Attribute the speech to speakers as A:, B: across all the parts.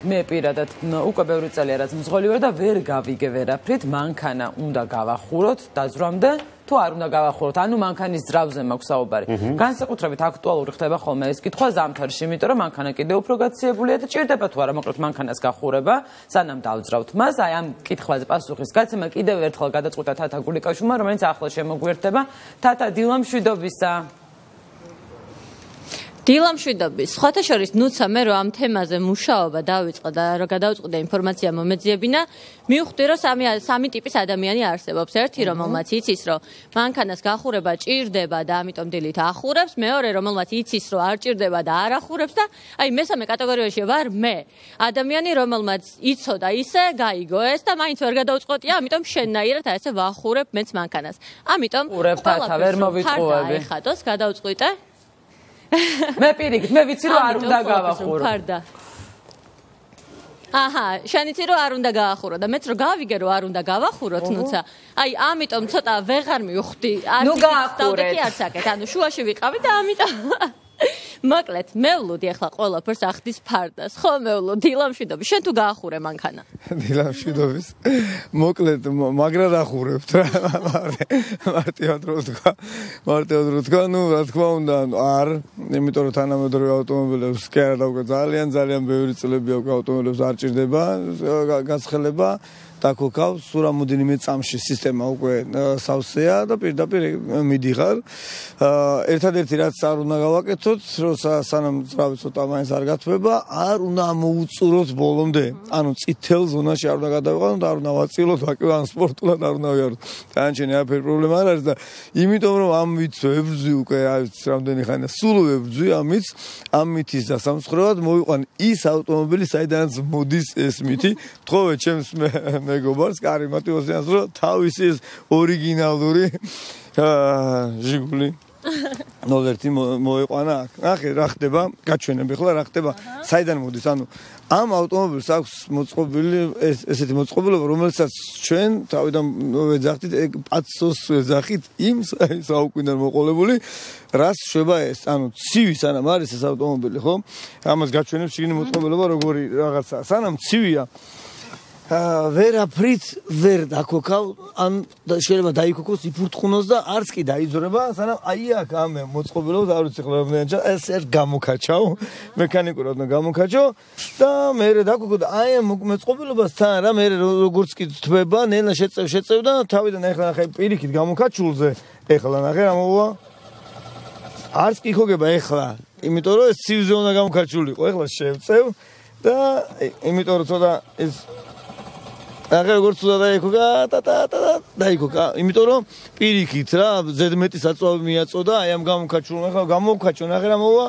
A: მე პირადად უკვე ბევრი წელია რაც მძღოლი ვარ და ვერ გავიგე ვერაფრით, მანქანა უნდა გავახუროთ დაზვრამდე, თუ არ უნდა გავახუროთ, ანუ მანქანის ძრავზე მაქვს საუბარი. განსაკუთრებით აქტუალური ხდება ხოლმე ეს კითხვა ზამთარში, იმიტომ რომ მანქანა კიდევ უფრო გაციებულია და ჭირდება თუ არა მოკლედ მანქანას გახურება, სანამ დავძრავთ მას. აი ამ კითხვაზე პასუხის გაცემა კიდევ ერთხელ გადაწყვიტა თათა გულიკაშვილმა, რომელიც ახლა შემოგვიერთდება. თათა, დილა მშვიდობისა.
B: დილა მშვიდობის. სხვათა შორის ნუცა მე რომ ამ თემაზე მუშაობა დავიწყე და რა გადავწყვიტე ინფორმაცია მომეძიებინა, მივხვდი რომ სამი ტიპის ადამიანი არსებობს. ერთი რომელმაც იცის რომ მანქანას გახურება ჭირდება და ამიტომ დილით ახურებს, მეორე რომელმაც იცის რომ არ ჭირდება და არ ახურებს და აი მესამე კატეგორიაში ვარ მე. ადამიანი რომელმაც იცოდა ისე გაიგო ეს და მაინც ვერ გადავწყვეტია, ამიტომ შენნაირად აი ესე ვახურებ მეც მანქანას. ამიტომ
A: თათა ვერ მოვიტყუები.
B: ხატოს გადავწყვიტე.
A: მე პირიქით, მე ვიცი რომ არ უნდა გავახურო.
B: აჰა, შენ იცი რომ არ უნდა გაახურო და მეც რომ გავიგე რომ არ უნდა გავახუროთ, ნუცა. აი, ამიტომ ცოტა ვეღარ მივხვდი.
A: ნუ გაახურეთ.
B: კი არც აკეთ, ანუ შუაში ვიყავი და ამიტომ მოკლედ, მევლუდი ახლა ყველაფერს ახდის ფარდას. ხო, მევლუდი, დილა მშვიდობის. შენ თუ გაახურე მანქანა?
C: დილა მშვიდობის. მოკლედ, მაგრად ახურებთ რა. მარტივად რო თქვა, ნუ რა თქმა უნდა, არ, იმიტომ რომ თანამედროვე ავტომობილებს კი არა დავუკვე ძალიან ბევრი წლები აქვს ავტომობილებს არ ჭირდება გაცხელება. დაქოქავს, სულ რამოდენიმე წამში სისტემა უკვე სავსეა და პირდაპირ მიდიხარ. ერთადერთი რაც არ უნდა გავაკეთოთ, როცა სანამ ძრავი ცოტა მაინც არ გათბება, არ უნდა ამოუწუროთ ბოლომდე. ანუ წითელ ზონაში არ უნდა გადავიყავოთ და არ უნდა ვაწილოთ, ვაკეთოთ სპორტულად არ უნდა ვიაროთ. თანჩენი არაფერი პრობლემა არ არის და იმიტომ რომ ამ მითს ვებრძვი უკვე არის რამდენი ხანია, სულ ვებრძვი ამ მითს, ამ მითის დასამსხვრევად მოვიყვან ის ავტომობილი, საიდანაც მოდის ეს მითი. თხოვე ჩემს მეგობარს, კარი მატიოსიანს, რომ თავისი ეს ორიგინალური ჟიგული 01 მოიყვანა აქ. ნახე რა ხდება, გაჩვენებ ახლა რა ხდება, საიდან მოდის, ანუ ამ ავტომობილს აქვს მოწყობილი ესეთი მოწყობილობა, რომელსაც ჩვენ თავიდან ვეძახით, პაცოს ვეძახით იმ საუკვიდან მოყოლებული, რას შვება ეს, ანუ ცივი სანამ არის ეს ავტომობილი, ხო? ამას გაჩვენებ შიგნით მოწყობილობა როგორი რაღაცა. სანამ ცივია ვერაფრით ვერ დაქოქავ, ან შეიძლება დაიქოქოს, იფურთხუნოს და არც კი დაიძრება, სანამ აი აქ ამ მოწყობილობას არ ვიცი ხოლმე ეს გამოკაჩავ, მექანიკურად და გამოკაჩო და მე დაქოქო და აი ამ მოწყობილობასთან რა მე როგორც კი თვება, ნელა შეწევ და თავიდან ეხლა ნახე პირიქით გამოკაჩულზე, ეხლა ნახე რა მოვა. არც კი იქოგება ეხლა, იმიტომ რომ ეს ცივზე უნდა გამოკაჩულიყო, ეხლა შევწევ და იმიტომ რომ ცოტა ეს აღარ როგორც უნდა დაიქოკა დაიქოკა, იმიტომ რომ პირიქით რა ზედმეტი საწვავი მიაწოდა აი ამ გამოკაჩულმა, ახლა გამოვკაჩო, ნახე რა მოვა.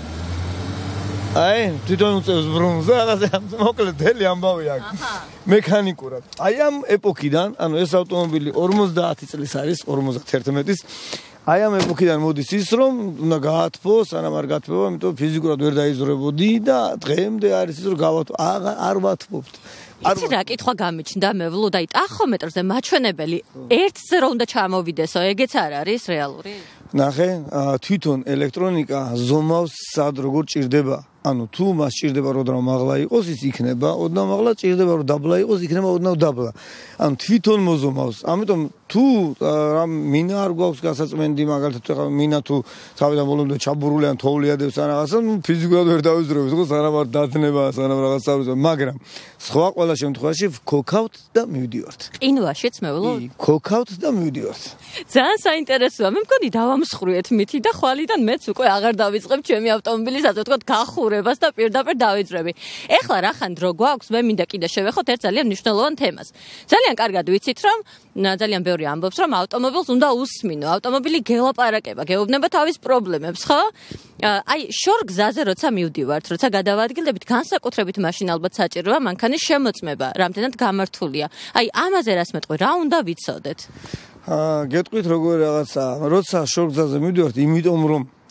C: აი, თვითონ უწევს ბრუნს და რაღაცა მოკლედ დელი ამბავი აქვს. მექანიკურად. აი ამ ეპოქიდან, ანუ ეს ავტომობილი 50 წლის არის, 51-ის. აი ამ ეპოქიდან მოდის ის, რომ უნდა გაათბო, სანამ არ გათბება, იმიტომ ფიზიკურად ვერ დაიზრებოდი და დღემდე არის ის, რომ არ ვათბობთ.
B: იცი რა კითხვა გამიჩნდა მევლუდა, აი ტახომეტრზე მაჩვენებელი ერთზე რომ უნდა ჩამოვიდესო, ეგეც არ არის რეალური?
C: ნახე, თვითონ ელექტრონიკა ზომავს სად როგორ ჭირდება. ანუ თუ მას ჭირდება რომ მაღლა იყოს, ის იქნება ოდნავ მაღლა, ჭირდება რომ დაბლა იყოს, იქნება ოდნავ დაბლა. ანუ თვითონ მოზომავს. ამიტომ თუ რა მინა არ გვაქვს გასაწმენდი, მაგალითად ახლა მინა თუ თავიდან ბოლომდე ჩაბურული ან თოვლიადებს ან რაღაცა, ფიზიკურად ვერ დავიზრებთ, ხო, სანამ არ დათნება, სანამ რაღაც დავიზრებ, მაგრამ სხვა ყველა შემთხვევაში ვქოქავთ და მივდივართ.
B: ყინვაშიც მევლუდი?
C: ქოქავთ და მივდივართ.
B: ძალიან საინტერესოა. მე მგონი დავამსხვრიეთ მითი და ხვალიდან მეც უკვე აღარ დავიწყებ ჩემი ავტომობილის, ასე ვთქვათ, გახურებას და პირდაპირ დავიძრები. ეხლა რახან დრო გვაქვს, მე მინდა კიდე შევეხოთ ერთ ძალიან მნიშვნელოვან თემას. ძალიან კარგად ვიცით, რომ ძალიან ბევრი ამბობს, რომ ავტომობილს უნდა უსმინო, ავტომობილი გელაპარაკება, გეუბნება თავის პრობლემებს, ხო? აი, შორ გზაზე როცა მივდივართ, როცა გადავადგილდებით, განსაკუთრებით მაშინ ალბათ საჭიროა მანქანის შემოწმება, რამდენად გამართულია. აი, ამაზე რას მეტყვი, რა უნდა ვიცოდეთ?
C: გეტყვით როგორი რაღაცა, როცა შორ გზაზე მივდივართ, იმიტომ რომ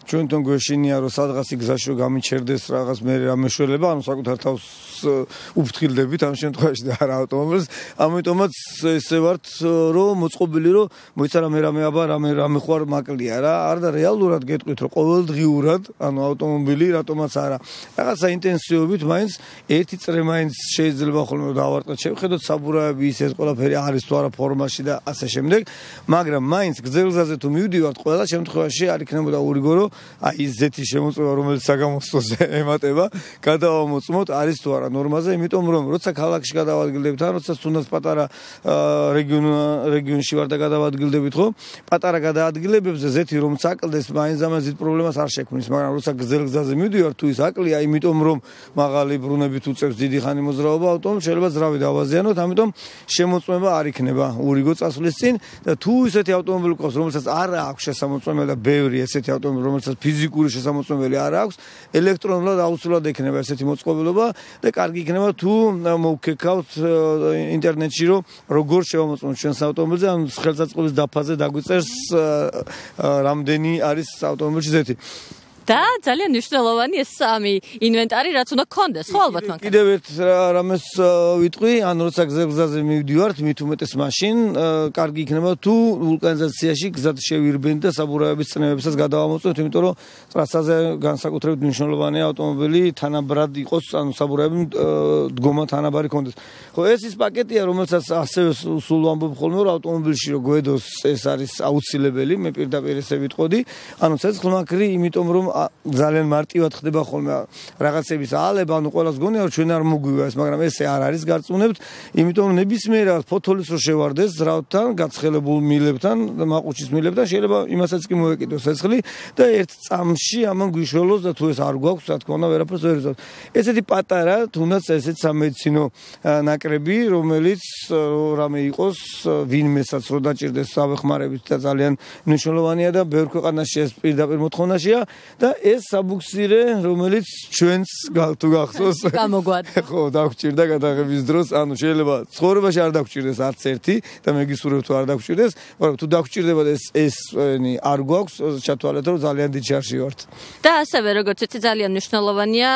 C: ჩვენთან გვეშინია რომ სადღაც გზაში რომ გამიჩერდეს რაღაც მე რამეშველება, ანუ საკუთარ თავს უფრთხილდებით ამ შემთხვევაში და არა ავტომობილს. ამიტომაც ესე ვართ რომ მოწყობილი რომ მოიცა რამე აბა რამე ხوار მაკლია რა. არა და რეალურად გეტყვით რომ ყოველდღიურად ანუ ავტომობილი რატომაც არა. რაღაცა ინტენსივობით მაინც ერთი წრე მაინც შეიძლება ხოლმე დავარტყოთ. შევხედოთ საბურავები ის ყველაფერი არის თუ არა ფორმაში და ასე შემდეგ. მაგრამ მაინც გზელგზაზე თუ მივდივართ ყველა შემთხვევაში არ იქნებოდა ურიგო რომ აი ის ზეთი შემოწმება რომელიც საგამოსტოს ემატება გადავამოწმოთ არის თუ არა ნორმაზე იმიტომ რომ როცა ქალაქში გადავადგილდებით ან როცა თუნდაც პატარა რეგიონში ვარ და გადავადგილდებით ხო პატარა გადაადგილებებზე ზეთი რომ საკლდეს მაინც ამაზით პრობლემას არ შექმნის მაგრამ როცა გზელგზაზე მივდივართ თუ ის აკლია იმიტომ რომ მაღალი ბრუნებით უწევს დიდი ხანი მოძრაობა ავტომობილს შეიძლება ძრავი დავაზიანოთ ამიტომ შემოწმება არ იქნება ურიგო წასვლის წინ და თუ ისეთი ავტომობილი ყავს რომელსაც არ აქვს შესამოწმებელი და ბევრი ესეთი ავტომობილი რომელსაც ფიზიკური შესამოწმებელი არ აქვს ელექტრონულად აუცილებლად ექნება ესეთი მოწყობილობა და კარგი იქნება თუ მოვქეკავთ ინტერნეტში რომ როგორ შევამოწმოთ ჩვენს ავტომობილზე ან ხელსაწყოების დაფაზე დაგვიწერს რამდენი არის ავტომობილში ზეთი
B: და ძალიან მნიშვნელოვანი ეს სამი ინვენტარი რაც უნდა გქონდეს ხო ალბათ მანქანა
C: კიდევ ერთ რამეს ვიტყვი ან როცა გზაზე მივდივართ მით უმეტეს მაშინ კარგი იქნება თუ ვულკანიზაციაში გზად შევირბენ და საბურავების წნევებსაც გადავამოწმოთ იმიტომ რომ ტრასაზე განსაკუთრებით მნიშვნელოვანია ავტომობილი თანაბრად იყოს ანუ საბურავები დგომა თანაბარი ქონდეს ხო ეს ის პაკეტია რომელსაც ასევე სულ ვამბობ ხოლმე რომ ავტომობილში რო გვედოს ეს არის აუცილებელი მე პირდაპირ ესე ვიტყოდი ანუ ცეცხლმაქრი იმიტომ რომ ძალიან მარტივად ხდება ხოლმე რაღაცების ალება, ანუ ყველას გონია რომ ჩვენ არ მოგვივა ეს, მაგრამ ესე არ არის გარწმუნებთ, იმიტომ რომ ნებისმიერ რაღაც ფოთოლის რო შევარდეს ზრავთან, გაცხელებულ მილებთან, მაყუჩის მილებთან შეიძლება იმასაც კი მოეკიდოს ცეცხლი და ერთ წამში ამან გვიშველოს და თუ ეს არ გვაქვს, რა თქმა უნდა, ვერაფერს ვერ იზრდოთ. ესეთი პატარა, თუნდაც ესეთ სამედიცინო ნაკრები, რომელიც რამე იყოს, ვინმესაც რო დაჭირდეს ავეხმარებით და ძალიან მნიშვნელოვანია და ბევრ ქვეყანაში ეს პირდაპირ მოთხოვნაშია და ეს საბუქსირე, რომელიც ჩვენს თუ გახსოვს,
B: გამოგვადგა.
C: ხო, დაგჭირდა გადაღების დროს, ანუ შეიძლება ცხოვრებაში არ დაგჭირდეს არც ერთი და მე გისურვებ თუ არ დაგჭირდეს, მაგრამ თუ დაგჭირდება ეს არ გვაქვს, ჩათვალეთ რომ ძალიან დიდ შარში ვართ.
B: და ასევე როგორც იცი ძალიან მნიშვნელოვანია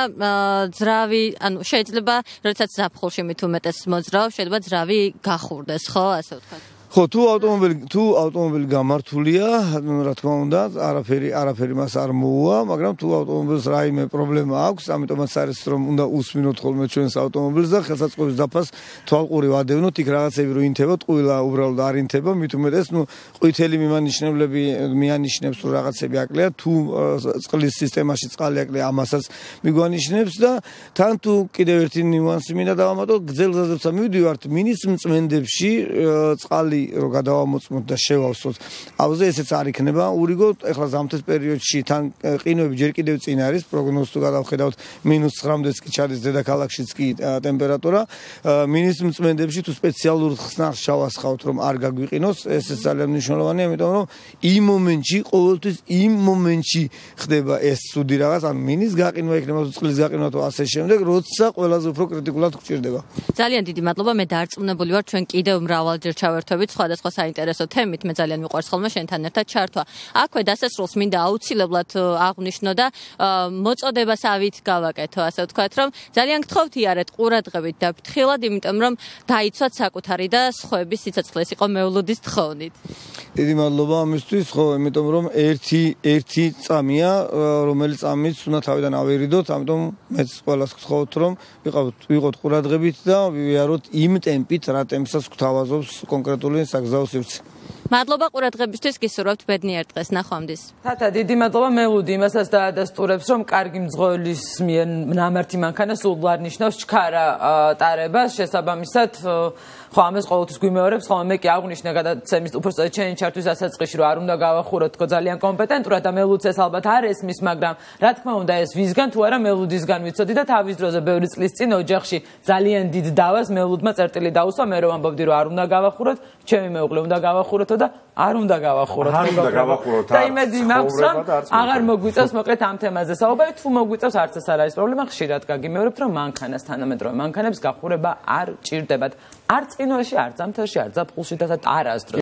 B: ძრავი, ანუ შეიძლება როდესაც ზაფხულში მით უმეტეს მოძრაობ, შეიძლება ძრავი გახურდეს, ხო, ასე ვთქვათ.
C: ხო, თუ ავტომობილი გამართულია, რა თქმა უნდა, არაფერი მას არ მოუვა, მაგრამ თუ ავტომობილს რაიმე პრობლემა აქვს, ამიტომაც არის რომ უნდა უსმინოთ ხოლმე ჩვენს ავტომობილს და ხელსაწყოების დაფას თვალყური ვადევნოთ, იქ რაღაცები რო ინთება, ტყუილა უბრალოდ არ ინთება, მით უმეტეს, ყვითელი მიმანიშნებლები მიანიშნებს რომ რაღაცები აკლია, თუ წყლის სისტემაში წყალი აკლია, ამასაც მიგვანიშნებს და თან თუ კიდევ ერთი ნიუანსი მინდა დავამატო, გზელგზაზე მივდივართ, მინის მწმენდებში წყალი რო გადავამოწმოთ და შევავსოთ. აუზე ესეც არ იქნება. ურიგო, ეხლა ზამთრის პერიოდში თან ყინვები ჯერ კიდევ წინ არის, პროგნოზს თუ გადავხედავთ, -9-მდეც კი ჩადის დედაქალაქშიც კი ტემპერატურა. მინის მწმენდებში თუ სპეციალურ ხსნარს ჩავასხავთ, რომ არ გაგვიყინოს, ესეც ძალიან მნიშვნელოვანია, იმიტომ რომ იმ მომენტში, ყოველთვის იმ მომენტში ხდება ეს ცუდი რაღაც, ანუ მინის გაყინვა იქნება თუ წყლის გაყინვა თუ ასე შემდეგ, როცა ყველაზე უფრო კრიტიკულად გვჭირდება.
B: ძალიან დიდი მადლობა, მე დარწმუნებული ვარ, ჩვენ კიდევ მრავალჯერ ჩავერთვებით სხვადასხვა საინტერესო თემით, მე ძალიან მიყვარს ხოლმე შენთან ერთად ჩართვა. აქვე დასასრულს მინდა აუცილებლად აღვნიშნო და მოწოდებას ავით გავაკეთო, ასე ვთქვათ, რომ ძალიან გთხოვთ იარეთ ყურადღებით და ფრთხილად, იმიტომ რომ დაიცვათ საკუთარი და სხვების სიცოცხლეს იყო მეულუდის თხოვნით.
C: დიდი მადლობა ამისთვის, ხო, იმიტომ რომ ერთი წამია, რომელიც წამიც უნდა თავიდან ავერიდოთ, ამიტომ მეც ყველას გთხოვთ, რომ ვიყოთ ყურადღებით და ვიაროთ იმ ტემპით, რა ტემპსაც გვთავაზობს კონკრეტული საგზაო სივრცე.
B: მადლობა ყურადღებისთვის, გისურვებთ ბედნიერ დღეს, ნახვამდის.
A: თათა, დიდი მადლობა მელუდი იმასაც დაადასტურებს, რომ კარგი მძღოლის მიერ ნამართი მანქანა სულ არ ნიშნავს ჩქარა ტარებას, შესაბამისად ხო ამას ყოველთვის გვიმეორებს, ხოლმე მე კი აღვნიშნე გადაცემის უბრალოდ ჩემი ჩართვის დასაწყისში, რომ არ უნდა გავახუროთ თქო ძალიან კომპეტენტურად და მელუდს ეს ალბათ არ ესმის, მაგრამ რა თქმა უნდა ეს ვისგან თუ არა მელუდისგან ვიცოდი და თავის დროზე ბევრი წლის წინ ოჯახში ძალიან დიდ დავას მელუდმა წერტილი დაუსვა, მე რომ ამბობდი რომ არ უნდა გავახუროთ, ჩემი მეუღლე უნდა გავახუროთო და არ უნდა გავახუროთ. და იმედი მაქვს, რომ აღარ მოგვიწევს მოკლედ ამ თემაზე საუბარი, თუ მოგვიწევს არც ეს არ არის პრობლემა, ხშირად გაგიმეორებთ, რომ მანქანას თანამედროვე მანქანებს გახურება არ ჭირდებათ. არც ყინვაში, არც ზამთარში, არც ზაფხულში და არასდროს.